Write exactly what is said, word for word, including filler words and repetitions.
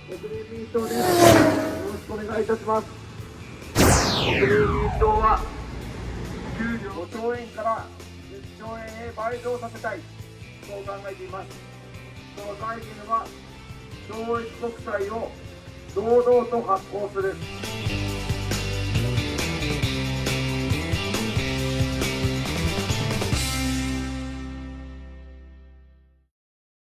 国民民主党です。よろしくお願いいたします。国民民主党は給料ごちょうえんからじゅっちょうえんへ倍増させたい、そう考えています。その財源は、懲役国債を堂々と発行する。